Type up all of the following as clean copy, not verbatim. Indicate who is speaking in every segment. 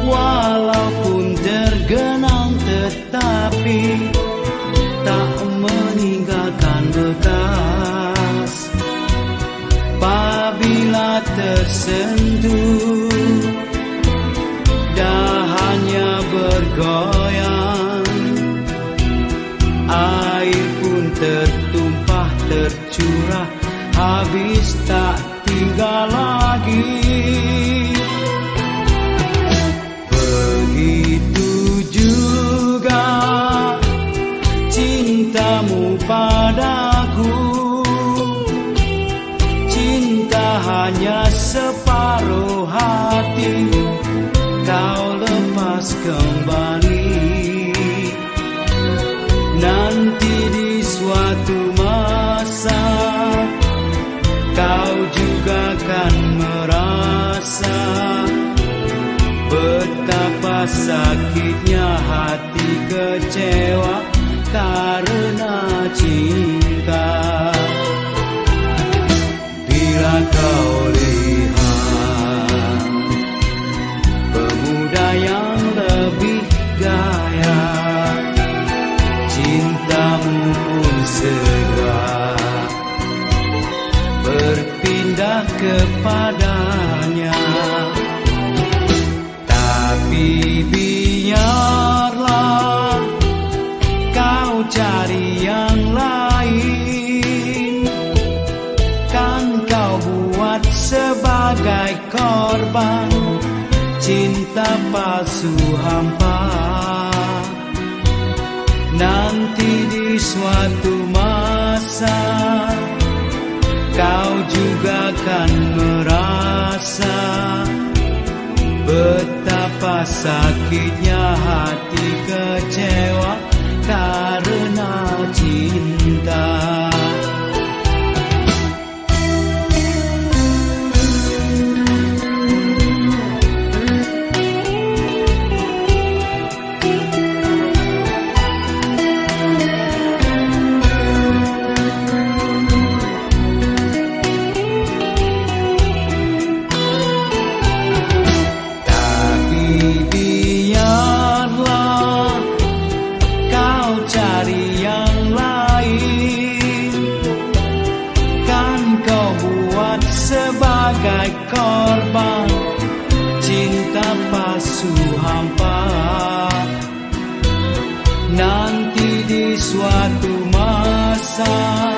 Speaker 1: Walaupun tergenang tetapi tak meninggalkan bekas. Apabila tersentuh dahannya bergoyang, air pun tertumpah tercurah, habis tak tinggal lagi. Begitu juga cintamu padaku, cinta hanya separuh hati, kau lepas kembali. Nanti di suatu masa kau juga kan merasa betapa sakitnya hati kecewa karena cinta. Bila kau lihat pemuda yang lebih gaya, cintamu pun segera berpindah kepadanya. Tapi biarlah kau cari yang lain, kan kau buat sebagai korban cinta palsu hampa. Nanti di suatu masa kau juga kan merasa betapa sakitnya hati kecewa karena cinta. Sebagai korban cinta palsu hampa, nanti di suatu masa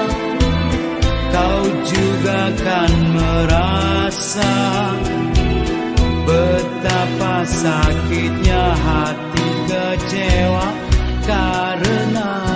Speaker 1: kau juga kan merasa betapa sakitnya hati kecewa karena